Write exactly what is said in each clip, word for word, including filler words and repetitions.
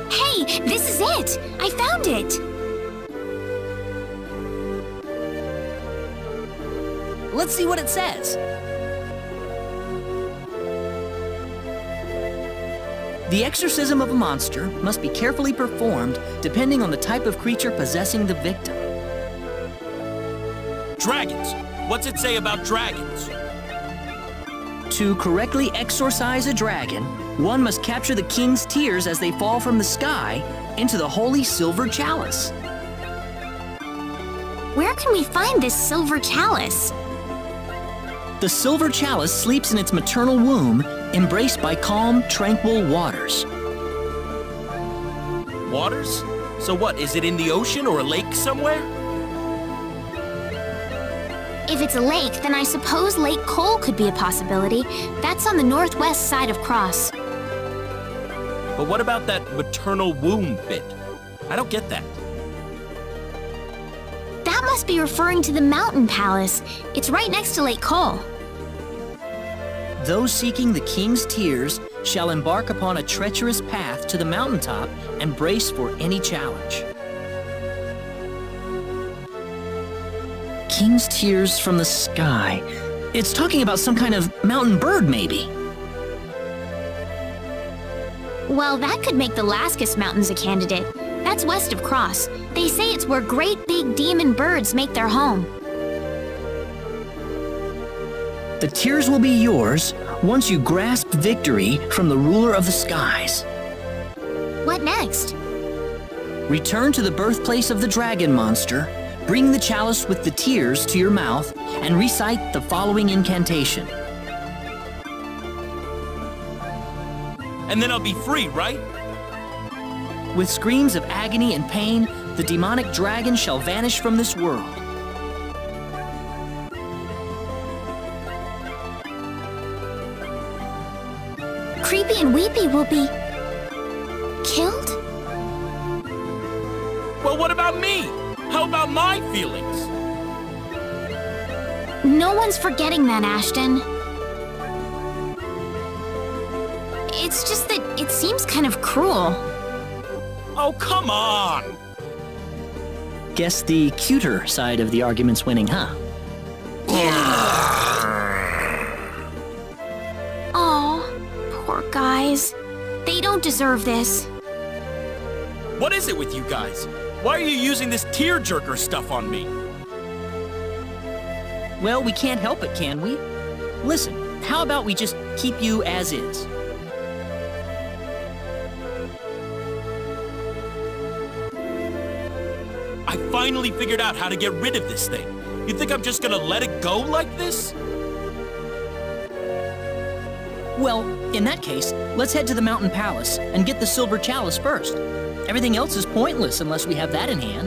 Hey, this is it! I found it! Let's see what it says. The exorcism of a monster must be carefully performed depending on the type of creature possessing the victim. Dragons! What's it say about dragons? To correctly exorcise a dragon, one must capture the king's tears as they fall from the sky into the holy silver chalice. Where can we find this silver chalice? The silver chalice sleeps in its maternal womb, embraced by calm, tranquil waters. Waters? So what, is it in the ocean or a lake somewhere? If it's a lake, then I suppose Lake Cole could be a possibility. That's on the northwest side of Cross. But what about that maternal womb bit? I don't get that. That must be referring to the Mountain Palace. It's right next to Lake Cole. Those seeking the king's tears shall embark upon a treacherous path to the mountaintop and brace for any challenge. King's tears from the sky. It's talking about some kind of mountain bird, maybe. Well, that could make the Laskus Mountains a candidate. That's west of Cross. They say it's where great big demon birds make their home. The tears will be yours once you grasp victory from the ruler of the skies. What next? Return to the birthplace of the dragon monster, bring the chalice with the tears to your mouth, and recite the following incantation. And then I'll be free, right? With screams of agony and pain, the demonic dragon shall vanish from this world. Creepy and Weepy will be... killed? Well, what about me? How about my feelings? No one's forgetting that, Ashton. It's just that it seems kind of cruel. Oh, come on! Guess the cuter side of the argument's winning, huh? Aw, poor guys. They don't deserve this. What is it with you guys? Why are you using this tearjerker stuff on me? Well, we can't help it, can we? Listen, how about we just keep you as is? I finally figured out how to get rid of this thing. You think I'm just gonna let it go like this? Well, in that case, let's head to the Mountain Palace and get the silver chalice first. Everything else is pointless unless we have that in hand.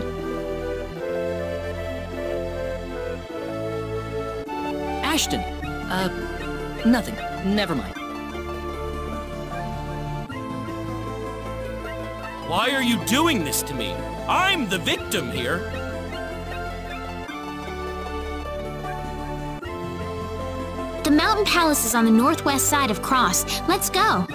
Ashton, uh, nothing. Never mind. Why are you doing this to me? I'm the victim here. The Mountain Palace is on the northwest side of Cross. Let's go.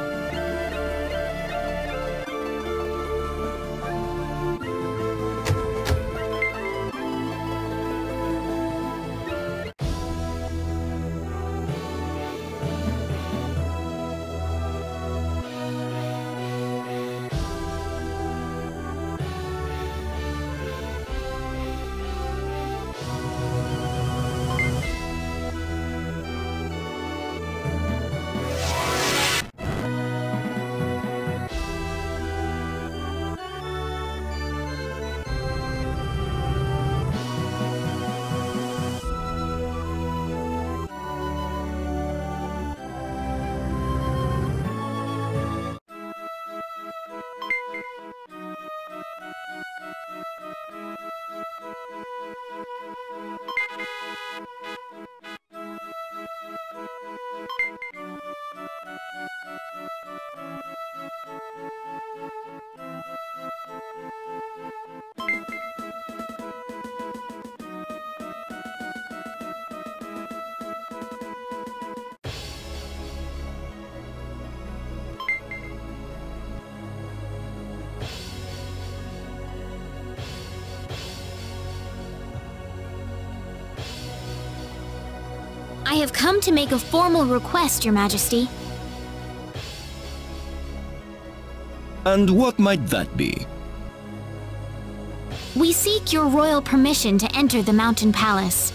have come to make a formal request, Your Majesty. And what might that be? We seek your royal permission to enter the Mountain Palace.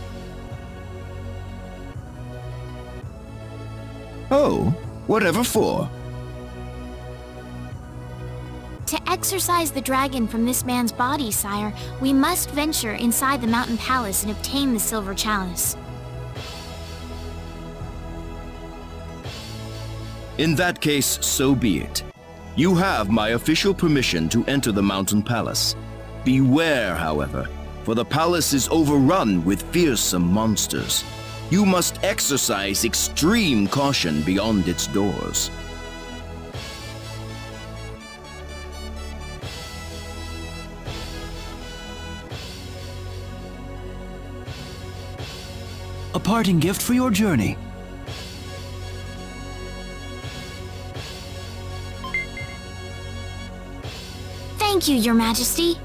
Oh, whatever for? To exorcise the dragon from this man's body, sire, we must venture inside the Mountain Palace and obtain the Silver Chalice. In that case, so be it. You have my official permission to enter the Mountain Palace. Beware, however, for the palace is overrun with fearsome monsters. You must exercise extreme caution beyond its doors. A parting gift for your journey. Thank you, Your Majesty.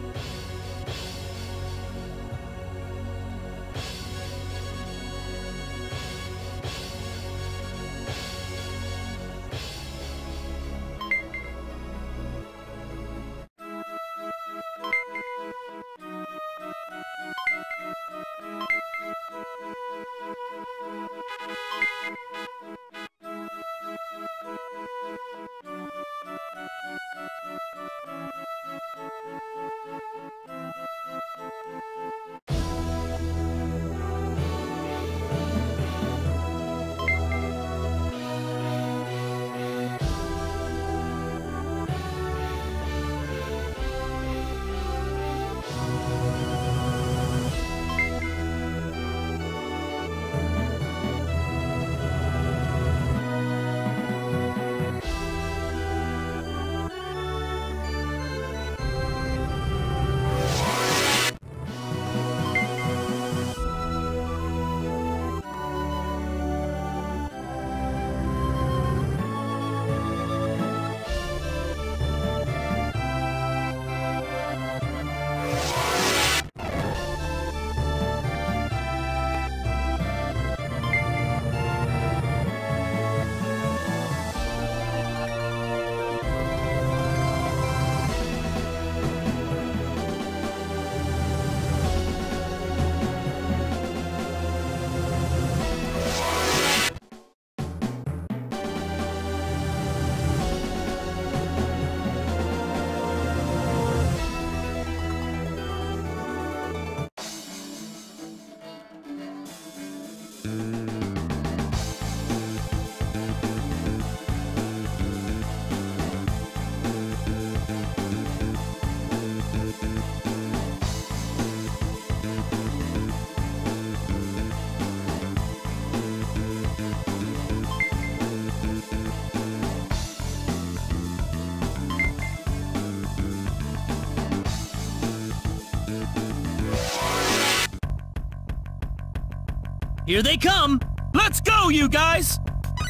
Here they come! Let's go, you guys!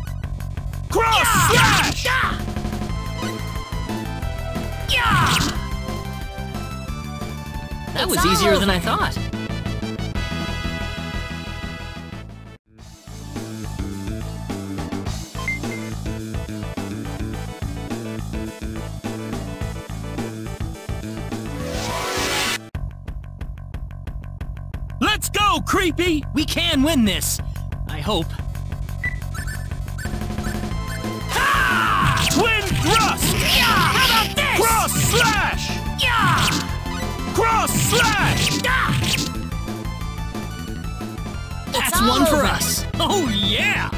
Cross slash! That It's was easier all than I over. thought. Let's go, creepy! We can win this. I hope. Ha! Twin thrust! How about this? Cross slash! Cross slash! That's all one for over. us. Oh, yeah!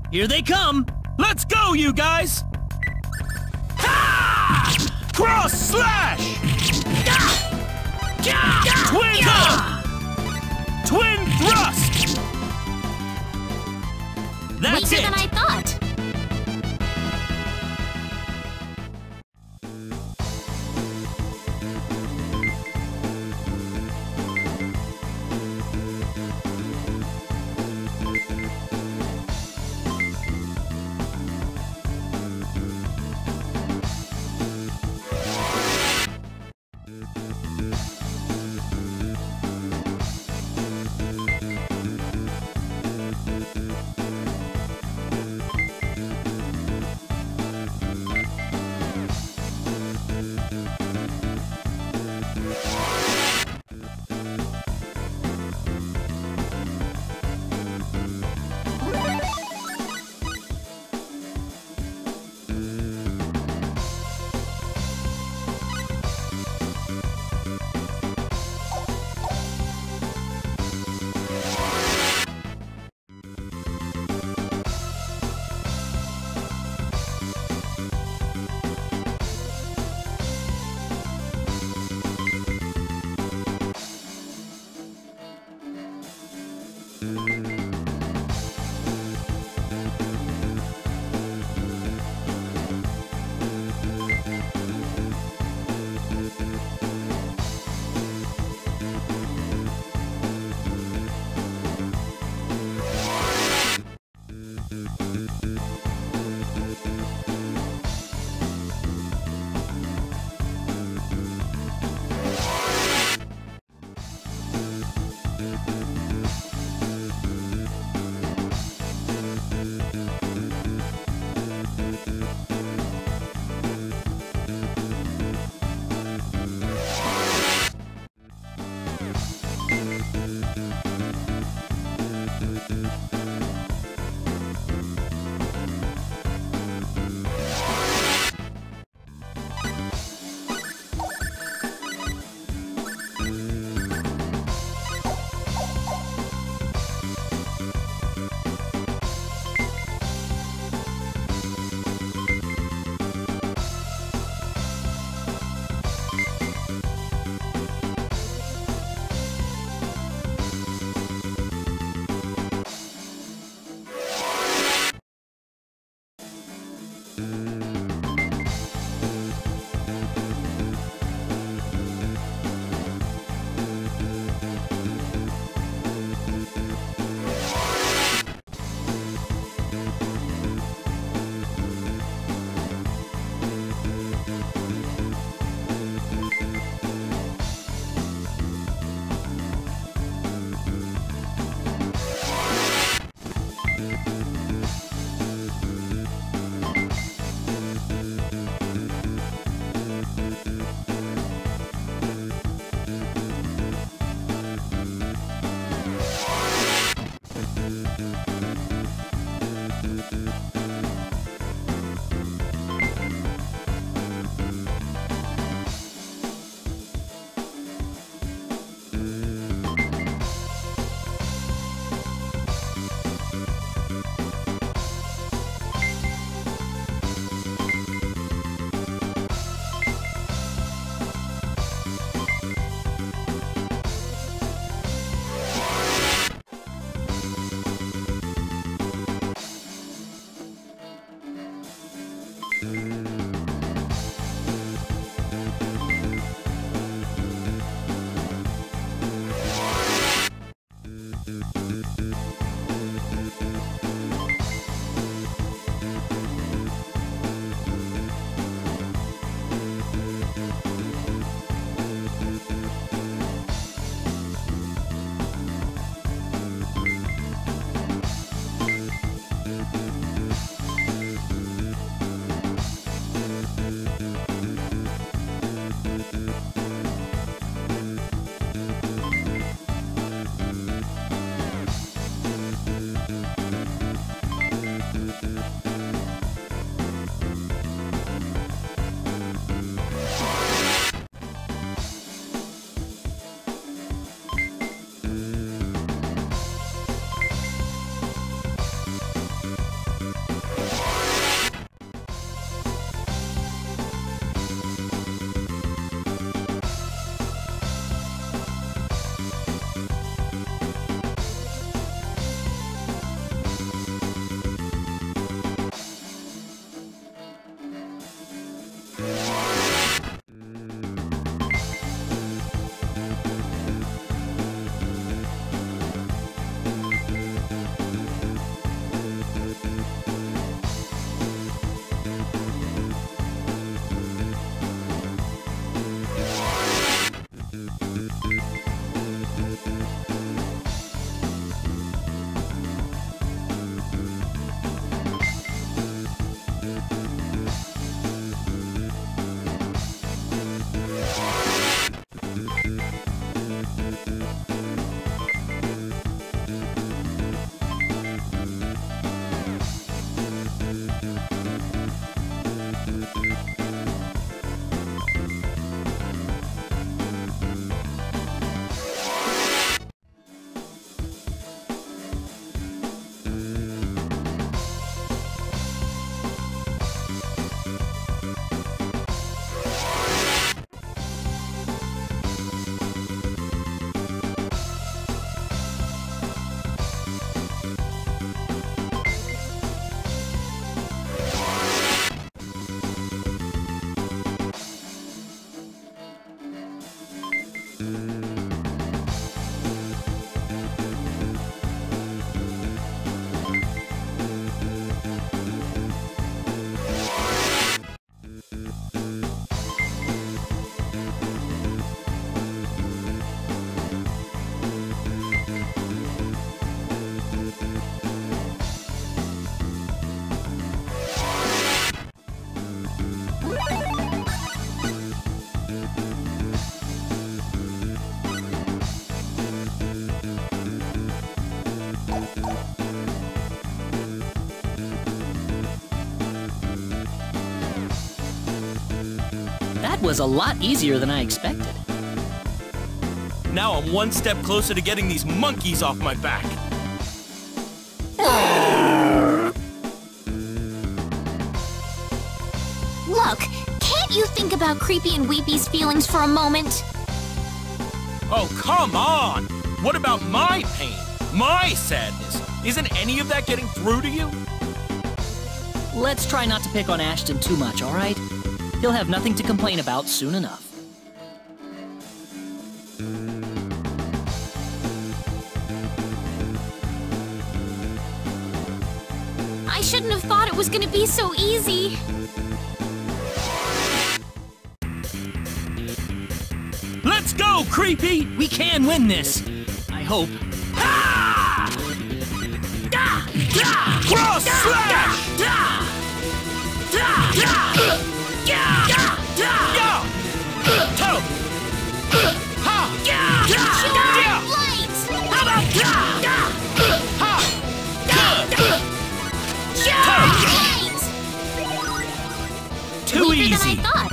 Here they come! Let's go, you guys! Ha! Cross slash! Twin hug! Twin thrust! That's Weaker it! than I thought. That was a lot easier than I expected. Now I'm one step closer to getting these monkeys off my back. Look, can't you think about Creepy and Weepy's feelings for a moment? Oh, come on! What about my pain? My sadness? Isn't any of that getting through to you? Let's try not to pick on Ashton too much, all right? He'll have nothing to complain about soon enough. I shouldn't have thought it was gonna be so easy. Let's go, Creepy! We can win this! I hope. Cross slash! Toe! Ha! Lights! How about ha! Good! Too Weaker easy. than I thought.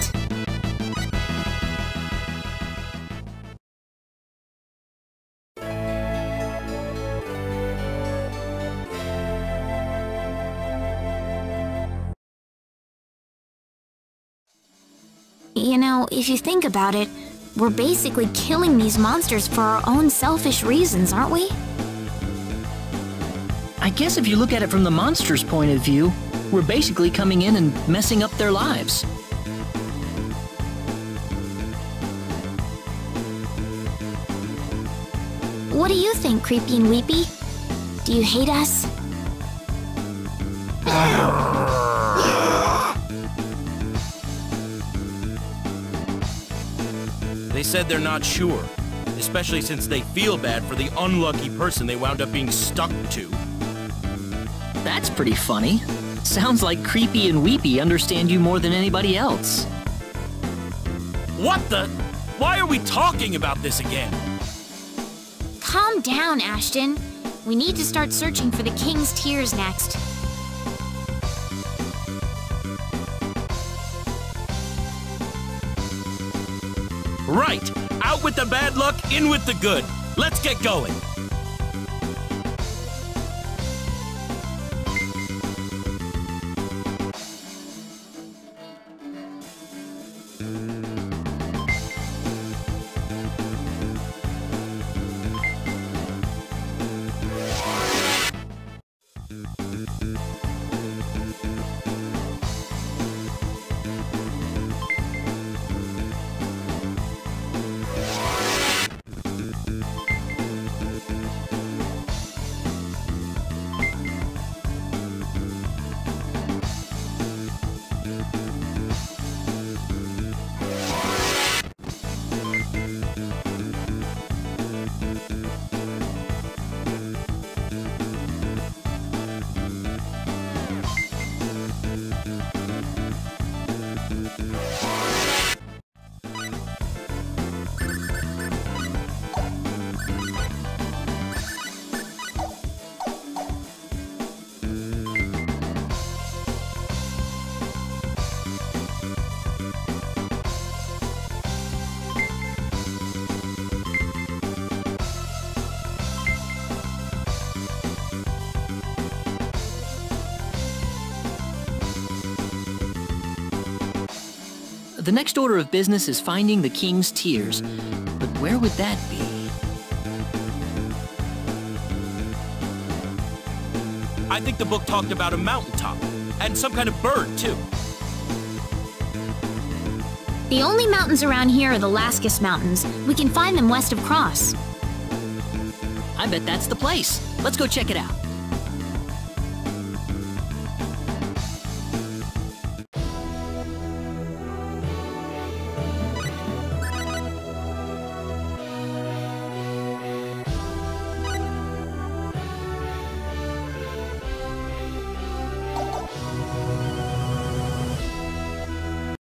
You know, if you think about it, we're basically killing these monsters for our own selfish reasons, aren't we? I guess if you look at it from the monster's point of view, we're basically coming in and messing up their lives. What do you think, Creepy and Weepy? Do you hate us? They said they're not sure, especially since they feel bad for the unlucky person they wound up being stuck to. That's pretty funny. Sounds like Creepy and Weepy understand you more than anybody else. What the? Why are we talking about this again? Calm down, Ashton. We need to start searching for the King's Tears next. Right! Out with the bad luck, in with the good. Let's get going. The next order of business is finding the King's Tears. But where would that be? I think the book talked about a mountaintop, and some kind of bird, too. The only mountains around here are the Laskus Mountains. We can find them west of Cross. I bet that's the place. Let's go check it out.